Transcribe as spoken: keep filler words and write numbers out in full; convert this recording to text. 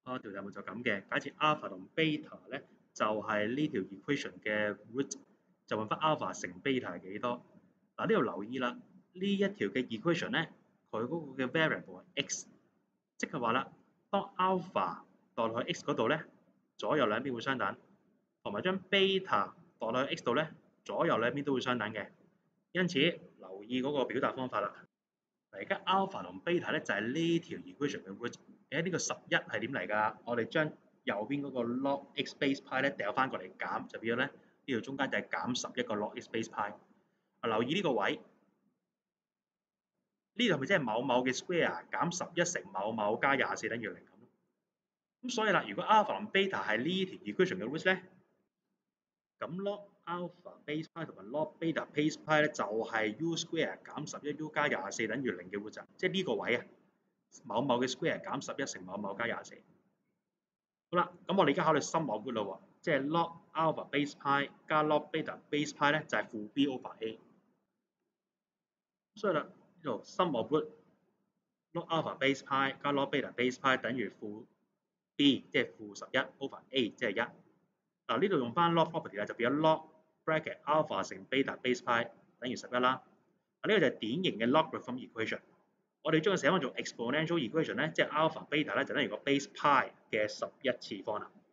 啊條題目就咁嘅，假設 alpha 同 beta 咧就係呢條 equation 嘅 root，就問翻 alpha 乘 beta 係幾多？嗱呢度留意啦，呢一條嘅 equation 咧，佢嗰個嘅 variable 係 x，即係話啦，當 alpha 代落去 x 嗰度咧，左右兩邊會相等，同埋將 beta 代落去 x 度咧，左右兩邊都會相等嘅。因此留意嗰個表達方法啦。而家 alpha 同 beta 咧就係呢條 equation 嘅 root。誒呢個十一係點嚟㗎？我哋將右邊嗰個 log x base pi 咧掉翻過嚟減，就變咗咧呢條中間就係減十一個 log x base pi。啊留意呢個位，呢度係咪即係某某嘅 square 減十一乘某某加廿四等於零咁？咁所以啦，如果 alpha 同 beta 係呢條 equation 嘅 root 咧，咁 log alpha base pi 同埋 log beta base pi 咧就係 u square 減十一 u 加廿四等於零嘅 root，即係呢個位啊。某某嘅 square 減十一乘某某加廿四。好啦，咁我哋而家考慮 sum of root 啦喎，即係 log alpha base pi 加 log beta base pi 咧就係負 b over a。所以啦，呢度 sum of root log alpha base pi 加 log beta base pi 等於負 b， 即係負十一 over a， 即係一。嗱呢度用翻 log property 啦，就變咗 log bracket alpha 乘 beta base pi 等於十一啦。嗱呢個就係典型嘅 logarithm equation。我哋將佢寫翻做 exponential equation 咧，即係 alpha beta 咧就等於個 base pi 嘅十一次方啦。